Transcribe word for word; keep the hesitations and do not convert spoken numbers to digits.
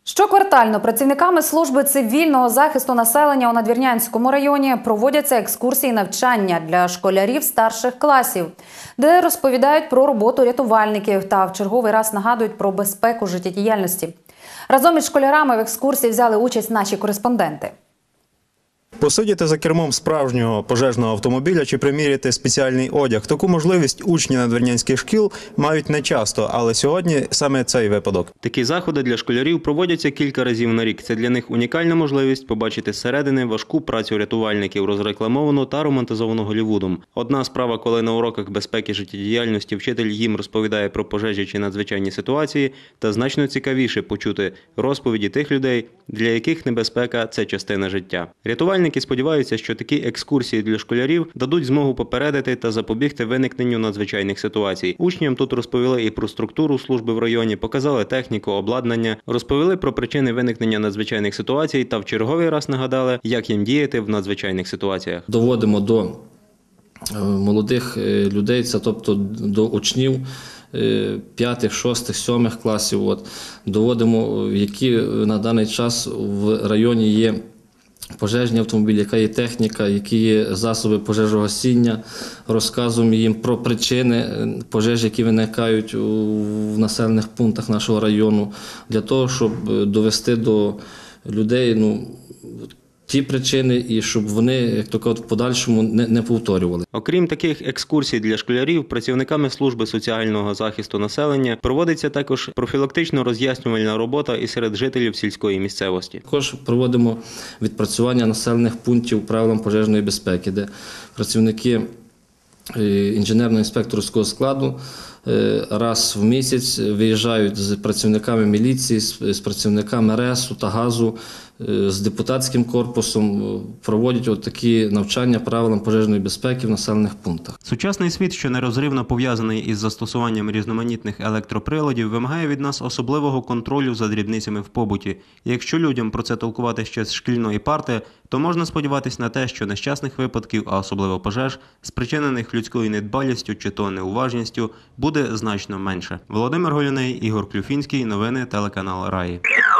Щоквартально працівниками служби цивільного захисту населення у Надвірнянському районі проводяться екскурсії навчання для школярів старших класів, де розповідають про роботу рятувальників та в черговий раз нагадують про безпеку життєдіяльності. Разом із школярами в екскурсії взяли участь наші кореспонденти. Посидіти за кермом справжнього пожежного автомобіля чи приміряти спеціальний одяг – таку можливість учні надвірнянських шкіл мають нечасто, але сьогодні саме цей випадок. Такі заходи для школярів проводяться кілька разів на рік. Це для них унікальна можливість побачити зсередини важку працю рятувальників, розрекламовану та романтизовану Голлівудом. Одна справа, коли на уроках безпеки життєдіяльності вчитель їм розповідає про пожежі чи надзвичайні ситуації, та значно цікавіше почути розповіді тих людей, для яких небезпека – це частина життя. Рятувальники сподіваються, що такі екскурсії для школярів дадуть змогу попередити та запобігти виникненню надзвичайних ситуацій. Учням тут розповіли і про структуру служби в районі, показали техніку, обладнання, розповіли про причини виникнення надзвичайних ситуацій та в черговий раз нагадали, як їм діяти в надзвичайних ситуаціях. Доводимо до молодих людей, це тобто до учнів п'ятих, шостих, сьомих класів, от, доводимо, які на даний час в районі є пожежні автомобілі, яка є техніка, які є засоби пожежогасіння, розказуємо їм про причини пожеж, які виникають в населених пунктах нашого району, для того, щоб довести до людей, ну, ті причини, і щоб вони, як то кажуть, в подальшому не, не повторювали. Окрім таких екскурсій для школярів, працівниками служби соціального захисту населення проводиться також профілактично-роз'яснювальна робота і серед жителів сільської місцевості. Також проводимо відпрацювання населених пунктів правилам пожежної безпеки, де працівники інженерно-інспекторського складу раз в місяць виїжджають з працівниками міліції, з працівниками РЕСу та газу, з депутатським корпусом, проводять от такі навчання правилам пожежної безпеки в населених пунктах. Сучасний світ, що нерозривно пов'язаний із застосуванням різноманітних електроприладів, вимагає від нас особливого контролю за дрібницями в побуті. І якщо людям про це толкувати ще з шкільної парти, то можна сподіватись на те, що нещасних випадків, а особливо пожеж, спричинених людською недбалістю чи то неуважністю, буде значно менше. Володимир Голюней, Ігор Клюфінський, новини телеканал Раї.